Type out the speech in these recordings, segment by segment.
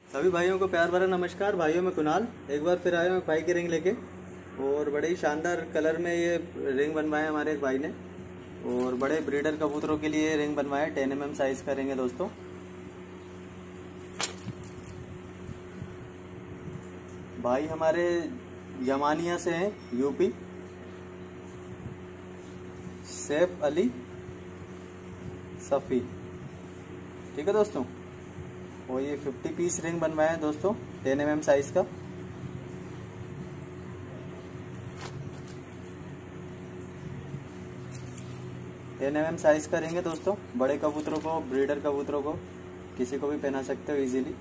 सभी भाइयों को प्यार भरा नमस्कार। भाइयों में कुणाल एक बार फिर आया हूँ भाई की रिंग लेके, और बड़े ही शानदार कलर में ये रिंग बनवाए हमारे एक भाई ने, और बड़े ब्रीडर कबूतरों के लिए रिंग बनवाया। 10 mm साइज का रिंग है दोस्तों। भाई हमारे यमानिया से हैं, यूपी, सैफ अली सफ़ी। ठीक है दोस्तों, और ये 50 पीस रिंग बनवाया है दोस्तों, 10 mm साइज का। NMM साइज का रिंग है दोस्तों। बड़े कबूतरों को, ब्रीडर कबूतरों को, किसी को भी पहना सकते हो इजीली,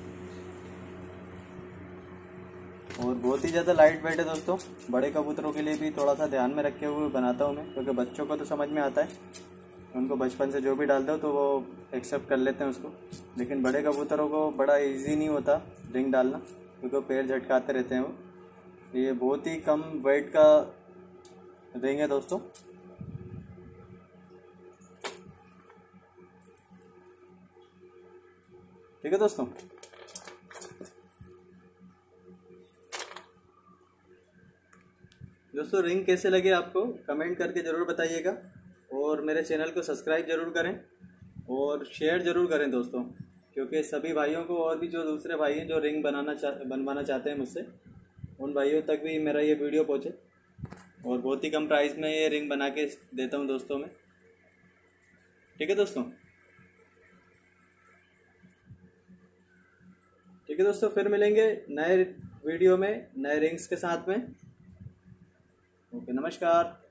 और बहुत ही ज़्यादा लाइट वेट है दोस्तों। बड़े कबूतरों के लिए भी थोड़ा सा ध्यान में रखे हुए बनाता हूँ मैं, क्योंकि बच्चों को तो समझ में आता है, उनको बचपन से जो भी डाल दो तो वो एक्सेप्ट कर लेते हैं उसको। लेकिन बड़े कबूतरों को बड़ा इजी नहीं होता रिंग डालना, क्योंकि पैर झटकाते रहते हैं वो। ये बहुत ही कम वेट का रिंग है दोस्तों। ठीक है दोस्तों, रिंग कैसे लगे आपको कमेंट करके ज़रूर बताइएगा, और मेरे चैनल को सब्सक्राइब ज़रूर करें और शेयर ज़रूर करें दोस्तों, क्योंकि सभी भाइयों को, और भी जो दूसरे भाई हैं जो रिंग बनवाना चाहते हैं मुझसे, उन भाइयों तक भी मेरा ये वीडियो पहुँचे। और बहुत ही कम प्राइस में ये रिंग बना के देता हूँ दोस्तों में। ठीक है दोस्तों, ठीक है दोस्तों, फिर मिलेंगे नए वीडियो में नए रिंग्स के साथ में। ओके, नमस्कार।